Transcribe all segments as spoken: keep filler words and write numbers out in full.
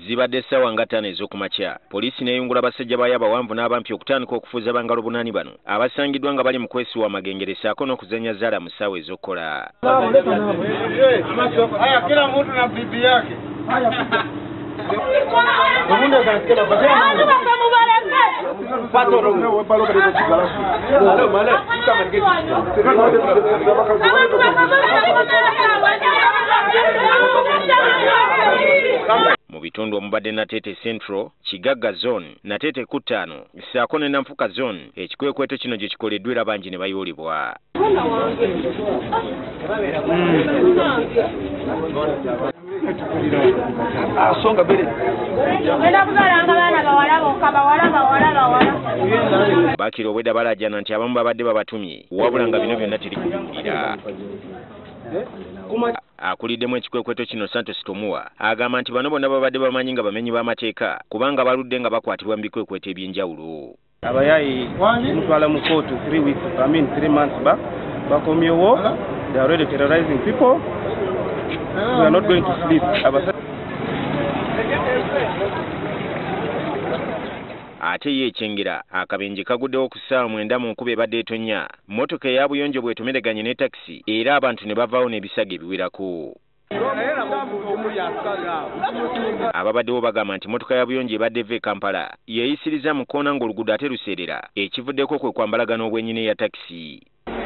Zibadde ssaawa nga ttaano ez'okumakya poliisi n'eyungula abasajja baayo abawanvu n'abampi okutandika okufuuza bangalo bunaani bano abasangiddwa nga bali mu kwesiwa amagengere ssaako n'okuzannya zzaala mu ssaawa ez'okkola. Kila mtu na bibi yake. Mu bitundu omubadde Nateete Central, Kigagga Zone, Nateete Kutaano, ssaako ne Nanfuka Zone, ekikwekweto kino gye kikoleddwa era bangi ne bayuulibwa. Songa bere. Bakira obwedda balajjana nti abamu babadde babatumye wabula nga bino byonna terikugira. Akuliddemu ekikwekweto kino Santos Tomuwa agamba nti bano bonna babadde bamanyi nga bamenyi b'amateeka kubanga baludde nga bakwatibwa mu bikwekweto eby'enjawulo. Abayayi mutwala mu kooti three weeks, I mean three months back, bakomyewo, they are already terrorizing people. We are not going to sleep. Ate ye ekyengera akabenje kaguddewo ku ssaawa mwenda mu nkuba ebadde etonnya mmotoka eya buyonjo bw'etomereganye ne takisi era abantu ne bavaawo n'ebisago ebiwerako. Ababaddewo bagamba nti mmotoka ya buyonjo ebadde eva e Kampala yeeyisiriza mu kkoona ng'oluguudo ate luseerera ekivuddeko kwe kwambalagana obwennyini ya takisi.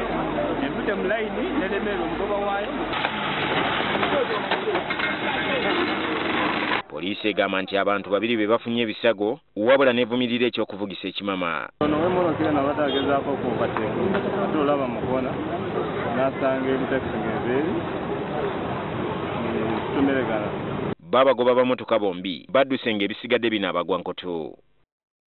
Poliisi egamba nti abantu babiri be bafunye ebisago wabula n'evumirira eky'okuvugisa ekimama. Baabagoba bamotoka bombi badduse ng'ebisigadde bino abagwa nkoto.